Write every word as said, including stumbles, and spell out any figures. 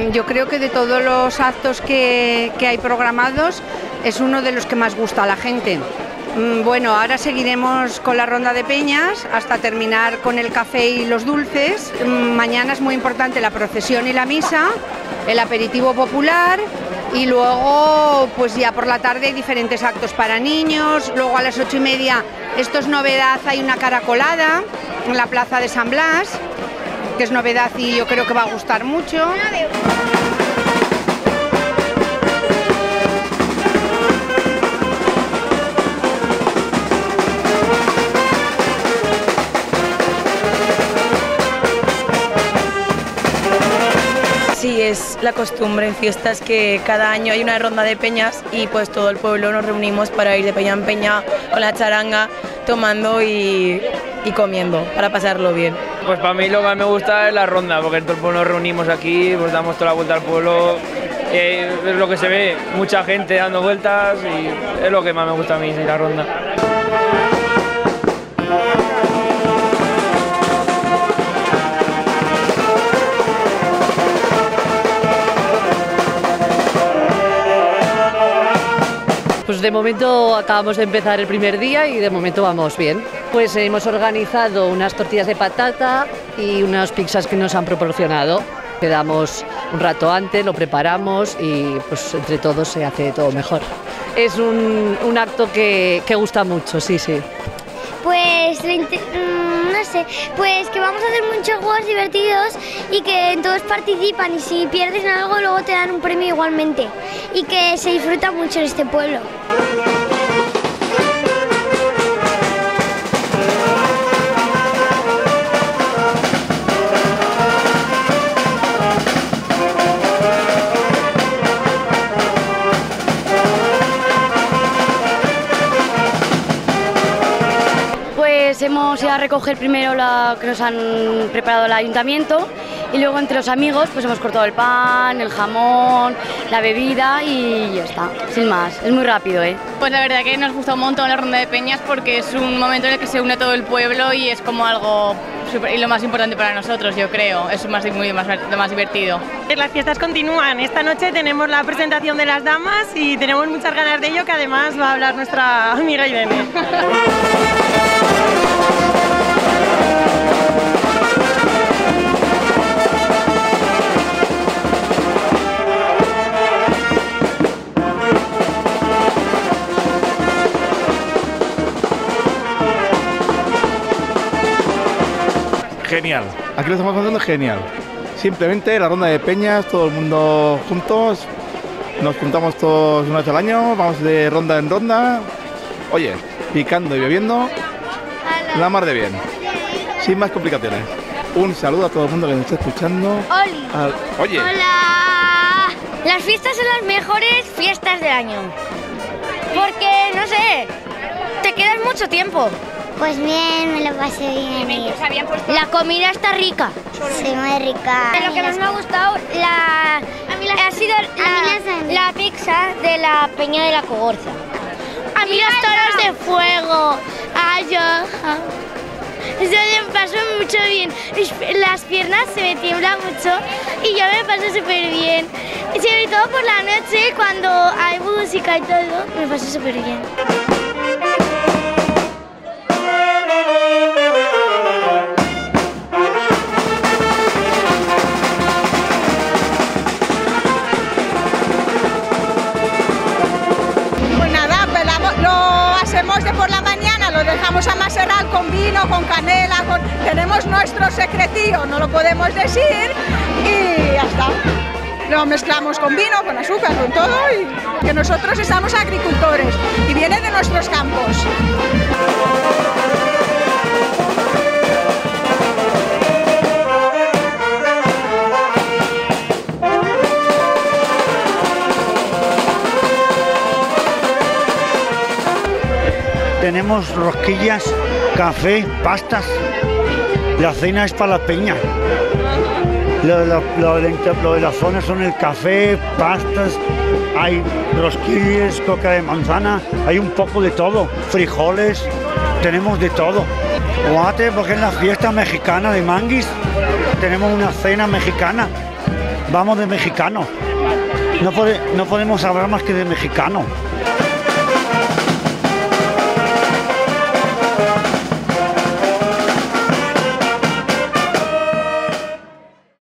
yo creo que de todos los actos que, que hay programados es uno de los que más gusta a la gente. Bueno, ahora seguiremos con la ronda de peñas hasta terminar con el café y los dulces. Mañana es muy importante la procesión y la misa, el aperitivo popular y luego pues ya por la tarde hay diferentes actos para niños. Luego a las ocho y media, esto es novedad, hay una caracolada en la plaza de San Blas, que es novedad y yo creo que va a gustar mucho. Sí, es la costumbre en fiestas que cada año hay una ronda de peñas y pues todo el pueblo nos reunimos para ir de peña en peña con la charanga, tomando y, y comiendo para pasarlo bien. Pues para mí lo que más me gusta es la ronda, porque todo el pueblo nos reunimos aquí, pues damos toda la vuelta al pueblo, eh, es lo que se ve, mucha gente dando vueltas y es lo que más me gusta a mí, la ronda. Pues de momento acabamos de empezar el primer día y de momento vamos bien. Pues hemos organizado unas tortillas de patata y unas pizzas que nos han proporcionado. Quedamos un rato antes, lo preparamos y pues entre todos se hace todo mejor. Es un, un acto que, que gusta mucho, sí, sí. Pues no sé, pues que vamos a hacer muchos juegos divertidos y que todos participan y si pierdes en algo luego te dan un premio igualmente y que se disfruta mucho en este pueblo. Pues hemos ido a recoger primero la que nos han preparado el ayuntamiento y luego entre los amigos pues hemos cortado el pan, el jamón, la bebida y ya está, sin más. Es muy rápido, ¿eh? Pues la verdad que nos gusta un montón la ronda de peñas porque es un momento en el que se une todo el pueblo y es como algo super, y lo más importante para nosotros, yo creo, es más, muy, más, lo más divertido. Las fiestas continúan, esta noche tenemos la presentación de las damas y tenemos muchas ganas de ello, que además va a hablar nuestra amiga Irene. Genial, aquí lo estamos pasando genial. Simplemente la ronda de peñas, todo el mundo juntos, nos juntamos todos una vez al año, vamos de ronda en ronda, oye, picando y bebiendo, la mar de bien, sin más complicaciones. Un saludo a todo el mundo que nos está escuchando. Oli. Al... Oye. Hola. Las fiestas son las mejores fiestas del año, porque, no sé, te quedas mucho tiempo. Pues bien, me lo pasé bien. La comida está rica. Sí, muy rica. Lo que más me ha gustado la, a mí la, ha sido la, la pizza de la Peña de la Cogorza. A mí los toros de fuego. Ay, yo. Eso me pasó mucho bien. Las piernas se me tiemblan mucho y yo me paso súper bien. Sobre todo por la noche cuando hay música y todo, me paso súper bien. De por la mañana lo dejamos a macerar con vino, con canela, con... tenemos nuestro secretillo, no lo podemos decir y ya está. Lo mezclamos con vino, con azúcar, con todo y que nosotros estamos agricultores y viene de nuestros campos. Tenemos rosquillas, café, pastas. La cena es para la peña. Lo, lo, lo, de, lo de la zona son el café, pastas, hay rosquillas, coca de manzana, hay un poco de todo, frijoles, tenemos de todo. Guate, porque es la fiesta mexicana de Manguis, tenemos una cena mexicana vamos de mexicano. No, pode, no podemos hablar más que de mexicano.